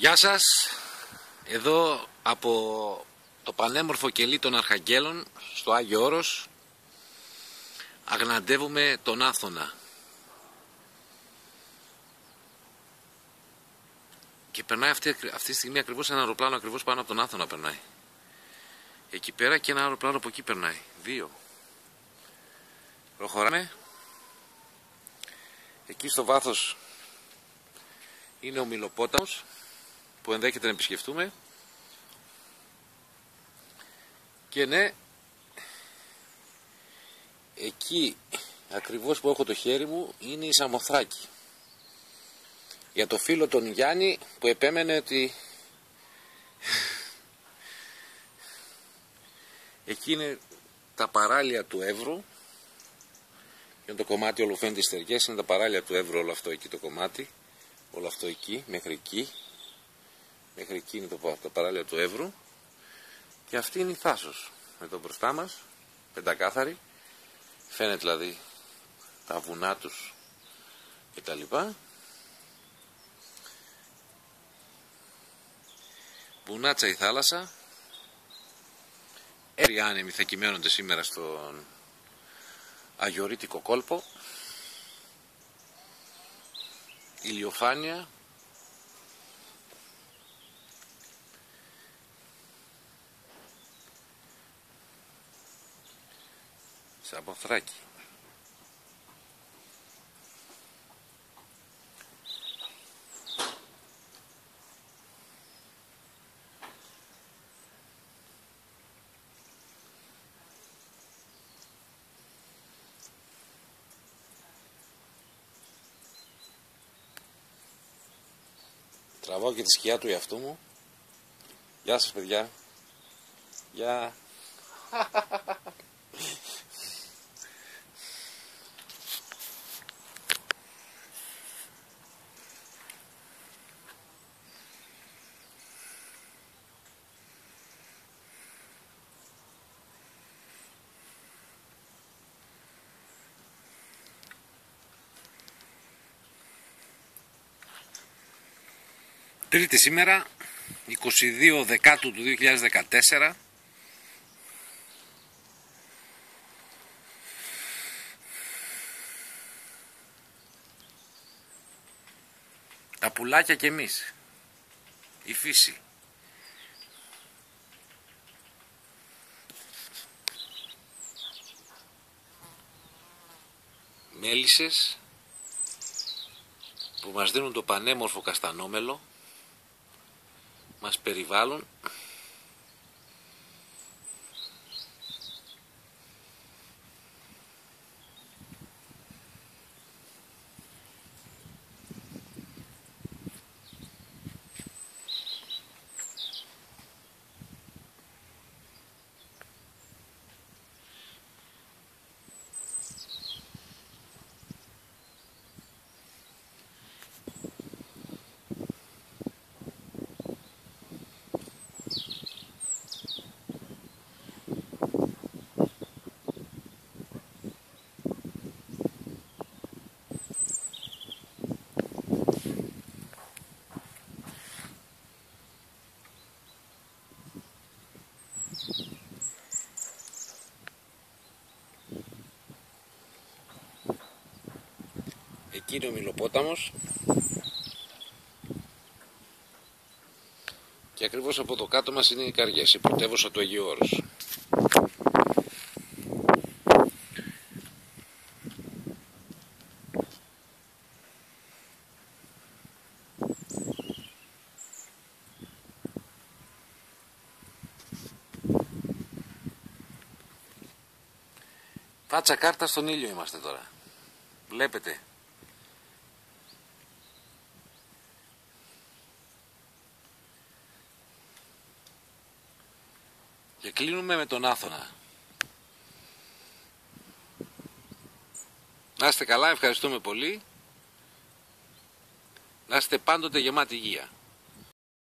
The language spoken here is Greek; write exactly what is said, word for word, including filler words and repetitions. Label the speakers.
Speaker 1: Γεια σας, εδώ από το πανέμορφο κελί των Αρχαγγέλων στο Άγιο Όρος αγναντεύουμε τον Άθωνα και περνάει αυτή, αυτή τη στιγμή ακριβώς ένα αεροπλάνο ακριβώς πάνω από τον Άθωνα περνάει εκεί πέρα και ένα αεροπλάνο από εκεί περνάει, δύο. Προχωράμε. Εκεί στο βάθος είναι ο Μιλοπόταμος που ενδέχεται να επισκεφτούμε. Και ναι, εκεί ακριβώς που έχω το χέρι μου είναι η Σαμοθράκη. Για το φίλο τον Γιάννη που επέμενε ότι εκεί είναι τα παράλια του Εύρου. Είναι το κομμάτι Ολοφαίνεται Στεριές, είναι τα παράλια του Εύρου, όλο αυτό εκεί το κομμάτι. Όλο αυτό εκεί, μέχρι εκεί. Μέχρι εκεί είναι το, τα παράλια του Εύρου. Και αυτή είναι η Θάσος. Με το μπροστά μας, πεντακάθαρη. Φαίνεται δηλαδή τα βουνά τους και τα λοιπά. Βουνάτσα η θάλασσα. Έροι άνεμοι θα κυμαίνονται σήμερα στον Αγιορείτικο κόλπο. Ηλιοφάνεια. Σαμοθράκη. Τραβάω και τη σκιά του εαυτού μου. Γεια σας παιδιά. Γεια. Τρίτη σήμερα, είκοσι δύο Δεκάτου του δύο χιλιάδες δεκατέσσερα. Τα πουλάκια και εμείς. Η φύση. Μέλισσες που μας δίνουν το πανέμορφο καστανόμελο, μας περιβάλλουν. Εκεί είναι ο Μιλοπόταμος και ακριβώς από το κάτω μας είναι η Καριές, η πρωτεύουσα του Αγίου Όρους. Φάτσα κάρτα στον ήλιο είμαστε τώρα. Βλέπετε. Και κλείνουμε με τον Άθωνα. Να είστε καλά, ευχαριστούμε πολύ. Να είστε πάντοτε γεμάτοι υγεία.